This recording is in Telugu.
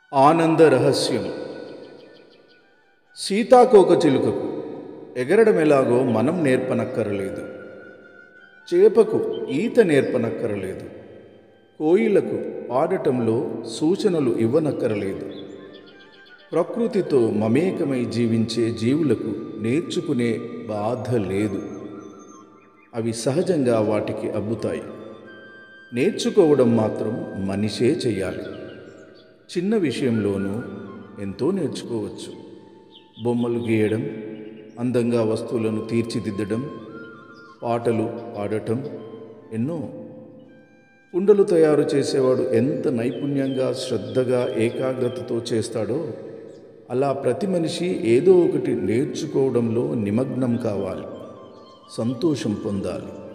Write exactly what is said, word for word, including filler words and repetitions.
ఆనంద రహస్యం. సీతాకోకచిలుకకు ఎగరడం ఎలాగో మనం నేర్పనక్కరలేదు. చేపకు ఈత నేర్పనక్కరలేదు. కోయిలకు పాడటంలో సూచనలు ఇవ్వనక్కరలేదు. ప్రకృతితో మమేకమై జీవించే జీవులకు నేర్చుకునే బాధ లేదు. అవి సహజంగా వాటికి అబ్బుతాయి. నేర్చుకోవడం మాత్రం మనిషే చెయ్యాలి. చిన్న విషయంలోనూ ఎంతో నేర్చుకోవచ్చు. బొమ్మలు గీయడం, అందంగా వస్తువులను తీర్చిదిద్దడం, పాటలు పాడటం, ఎన్నో. కుండలు తయారు చేసేవాడు ఎంత నైపుణ్యంగా, శ్రద్ధగా, ఏకాగ్రతతో చేస్తాడో అలా ప్రతి మనిషి ఏదో ఒకటి నేర్చుకోవడంలో నిమగ్నం కావాలి, సంతోషం పొందాలి.